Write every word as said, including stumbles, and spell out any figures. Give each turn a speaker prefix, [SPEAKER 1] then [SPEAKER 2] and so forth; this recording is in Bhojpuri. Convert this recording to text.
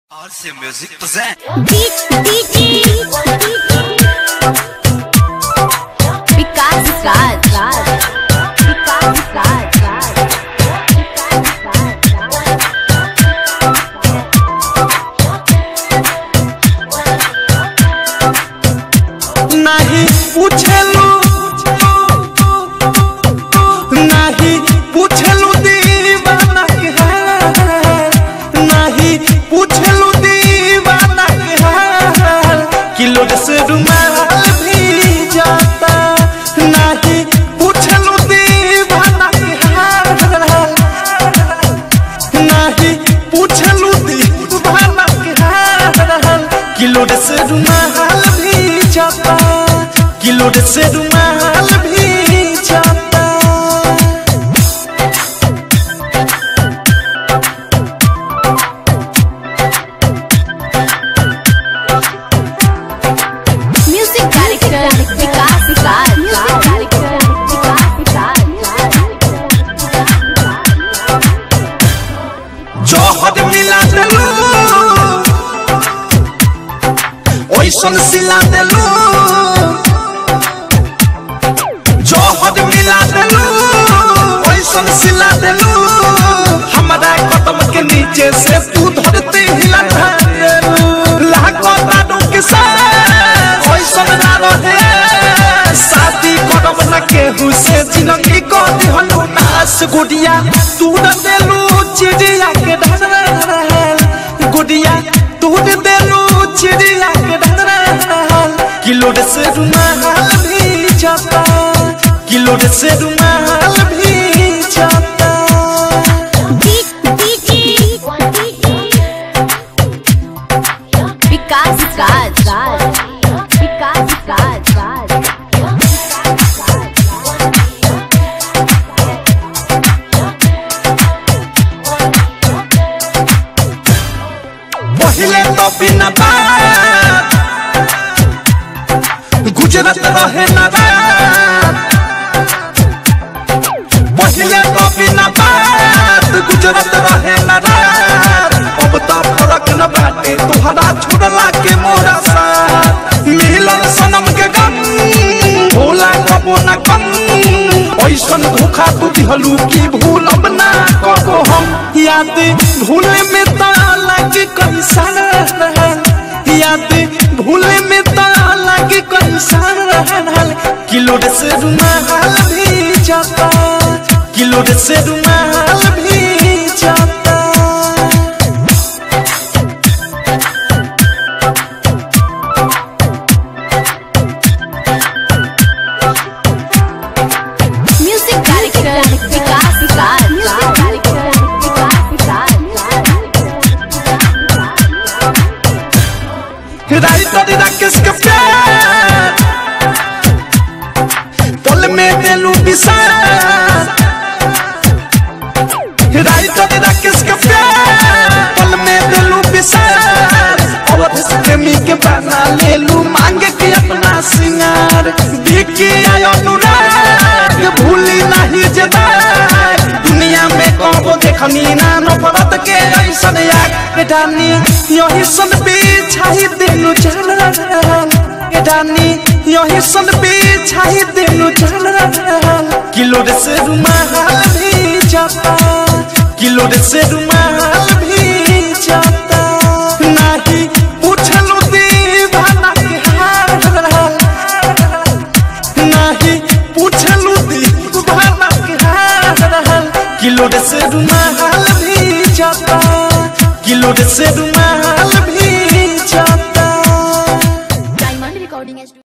[SPEAKER 1] R C Music present
[SPEAKER 2] विकास राज विकास राज
[SPEAKER 3] नहीं पूछलू नहीं पूछलू दीवाना के हाल नहीं पूछलू दीवाना के हाल किलो से रुमाल भी जाता नहीं पूछलू दीवाना के हाल नहीं पूछलू दीवाना के हाल किलो से रुमाल भी जाता किलो से रुमाल भी जाता
[SPEAKER 2] music director Vikas Vikas music director Vikas Vikas
[SPEAKER 3] Johar मिला देलू ओइसन सिला देलू जोहर मिला देलू ओइसन सिला देलू हमारा कदम के नीचे से तू धरती हिला देलू लागो दादू के साथ ओइसन ना रहे शादी कदम न केहू से जिंदगी को दिहलू नास गुड़िया तू न देलू चिड़िया के ढल गुड़िया तू न देलू चिड़िया के ढल किलो से रुमाल भी जाता किलो से रुमाल भी जाता
[SPEAKER 2] विकास राज विकास राज
[SPEAKER 3] पहले तो बिना बात गुजरत रहे ना रात पहले तो बिना बात गुजरत रहे ना रात अब तो फर्क न बाटे तुहरा छोड़ला के मोरा साथ मिलन सनम के गम भूला कबो न कम ऐसन धोखा तू दिहलू की भूल अब ना कबो हम याद भूले में ताला के कैसा रहल याद भूले में ताला के कैसा रहल किलो से रुमाल भी जाता किलो से रुमाल भी जाता
[SPEAKER 2] music director Vikas Vikas music director Vikas Vikas
[SPEAKER 3] writer Rakesh के प्यार पल में देलू विशाल राइटर राकेश के प्यार पल में देलू विशाल अवध से प्रेमी के बना लेलू मांगे के अपना सिंगार देखी आयो अनुराग भूली नहीं जदार दुनिया में कबो देखनी ना नफरत के ऐसन याद डानी यही सन बिछाई देलू जान डानी यही सन बिछाई देलू जान किलो से रुमाल भी जाता किलो से रुमाल भी जाता नहीं पूछलू दीवाना के हाल नहीं पूछलू दीवाना के हाल किलो से रुमाल भी जाता किलो से रुमाल भी जाता।